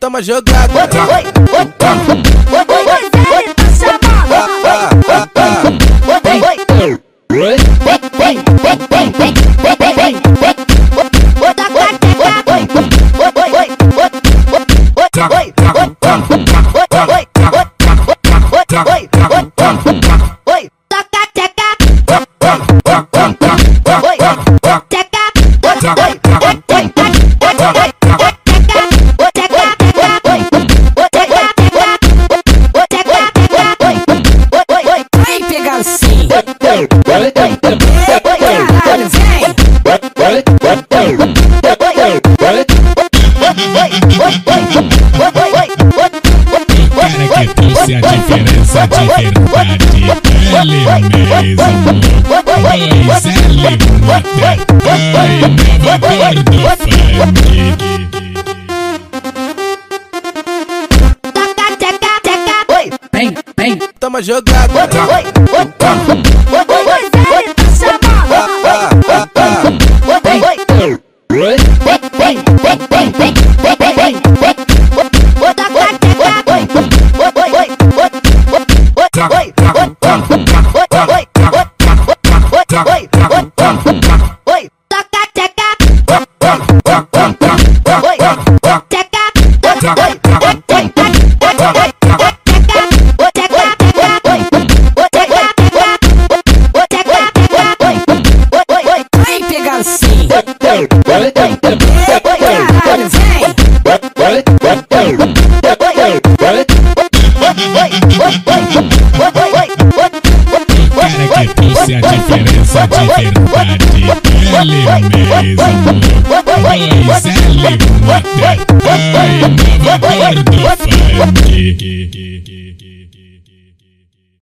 toma jogada. Trouxe a diferença de verdade. Ele mesmo, pois ele mata. Ai, inovador do funk. Vem, toma jogada. Trouxe a diferença de verdade. Ele mesmo, pois ele mata. Ai, inovador do funk.